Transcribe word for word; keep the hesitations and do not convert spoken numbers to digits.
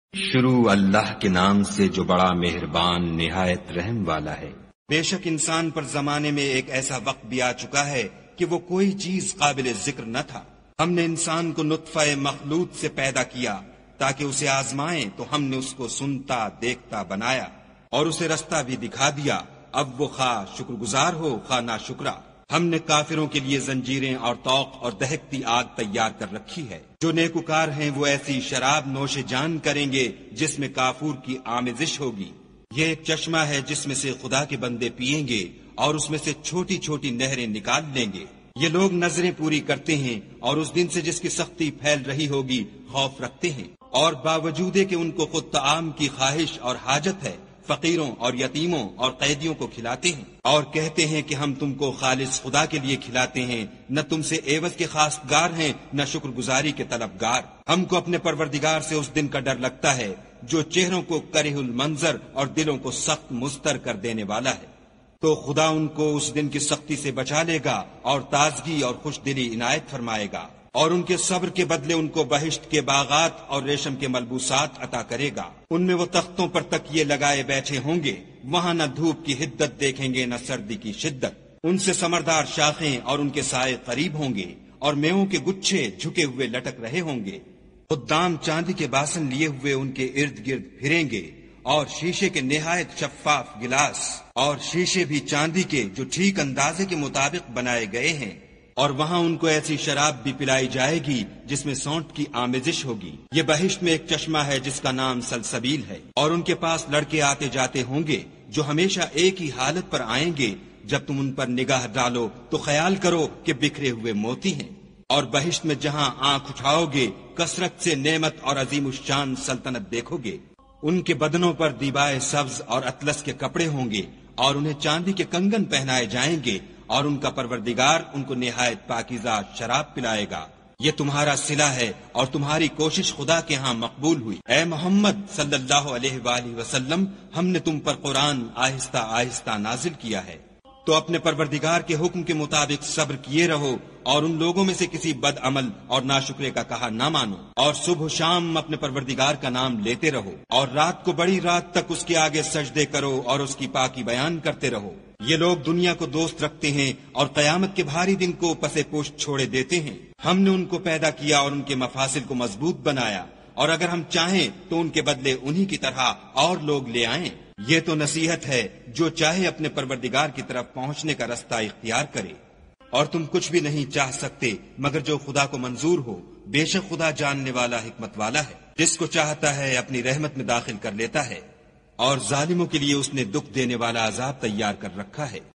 شروع اللہ کے نام سے جو بڑا مہربان نہایت رحم والا ہے۔ بے شک انسان پر زمانے میں ایک ایسا وقت بھی آ چکا ہے کہ وہ کوئی چیز قابل ذکر نہ تھا۔ ہم نے انسان کو نطفہ مخلوط سے پیدا کیا تاکہ اسے آزمائیں، تو ہم نے اس کو سنتا دیکھتا بنایا اور اسے رستہ بھی دکھا دیا۔ اب وہ خواہ شکر گزار ہو خواہ نا شکرا۔ ہم نے کافروں کے لیے زنجیریں اور طوق اور دہکتی آگ تیار کر رکھی ہے۔ جو نیکوکار ہیں وہ ایسی شراب نوش جان کریں گے جس میں کافور کی آمیزش ہوگی۔ یہ ایک چشمہ ہے جس میں سے خدا کے بندے پیئیں گے اور اس میں سے چھوٹی چھوٹی نہریں نکال لیں گے۔ یہ لوگ نظریں پوری کرتے ہیں اور اس دن سے جس کی سختی پھیل رہی ہوگی خوف رکھتے ہیں، اور باوجود کہ ان کو خود طعام کی خواہش اور حاجت ہے، فقیروں اور یتیموں اور قیدیوں کو کھلاتے ہیں، اور کہتے ہیں کہ ہم تم کو خالص خدا کے لیے کھلاتے ہیں، نہ تم سے عوض کے خواستگار ہیں نہ شکر گزاری کے طلبگار۔ ہم کو اپنے پروردگار سے اس دن کا ڈر لگتا ہے جو چہروں کو کرہ المنظر اور دلوں کو سخت مضطر کر دینے والا ہے۔ تو خدا ان کو اس دن کی سختی سے بچا لے گا اور تازگی اور خوش دلی عنایت فرمائے گا، اور ان کے صبر کے بدلے ان کو بہشت کے باغات اور ریشم کے ملبوسات عطا کرے گا۔ ان میں وہ تختوں پر تکیے لگائے بیٹھے ہوں گے، وہاں نہ دھوپ کی حدت دیکھیں گے نہ سردی کی شدت۔ ان سے ثمردار شاخیں اور ان کے سائے قریب ہوں گے، اور میووں کے گچھے جھکے ہوئے لٹک رہے ہوں گے۔ خدام چاندی کے باسن لیے ہوئے ان کے ارد گرد پھریں گے، اور شیشے کے نہایت شفاف گلاس اور شیشے بھی چاندی کے جو ٹھیک اندازے کے مطابق بنائے گئے ہیں، اور وہاں ان کو ایسی شراب بھی پلائی جائے گی جس میں سونٹ کی آمیزش ہوگی۔ یہ بہشت میں ایک چشمہ ہے جس کا نام سلسبیل ہے، اور ان کے پاس لڑکے آتے جاتے ہوں گے جو ہمیشہ ایک ہی حالت پر آئیں گے۔ جب تم ان پر نگاہ ڈالو تو خیال کرو کہ بکھرے ہوئے موتی ہیں، اور بہشت میں جہاں آنکھ اٹھاؤ گے کثرت سے نعمت اور عظیم الشان سلطنت دیکھو گے۔ ان کے بدنوں پر دیبائے سبز اور اطلس کے کپڑے ہوں گے، اور انہیں چاندی کے کنگن پہنائے جائیں گے، اور ان کا پروردگار ان کو نہایت پاکیزہ شراب پلائے گا۔ یہ تمہارا صلہ ہے اور تمہاری کوشش خدا کے ہاں مقبول ہوئی۔ اے محمد صلی اللہ علیہ وآلہ وسلم، ہم نے تم پر قرآن آہستہ آہستہ نازل کیا ہے، تو اپنے پروردگار کے حکم کے مطابق صبر کیے رہو، اور ان لوگوں میں سے کسی بد عمل اور ناشکرے کا کہا نہ مانو، اور صبح و شام اپنے پروردگار کا نام لیتے رہو، اور رات کو بڑی رات تک اس کے آگے سجدے کرو اور اس کی پاکی بیان کرتے رہو۔ یہ لوگ دنیا کو دوست رکھتے ہیں اور قیامت کے بھاری دن کو پسے پشت چھوڑے دیتے ہیں۔ ہم نے ان کو پیدا کیا اور ان کے مفاصل کو مضبوط بنایا، اور اگر ہم چاہیں تو ان کے بدلے انہی کی طرح اور لوگ لے آئیں۔ یہ تو نصیحت ہے، جو چاہے اپنے پروردگار کی طرف پہنچنے کا رستہ اختیار کرے، اور تم کچھ بھی نہیں چاہ سکتے مگر جو خدا کو منظور ہو۔ بے شک خدا جاننے والا حکمت والا ہے، جس کو چاہتا ہے اپنی رحمت میں داخل کر لیتا ہے، اور ظالموں کے لیے اس نے دکھ دینے والا عذاب تیار کر رکھا ہے۔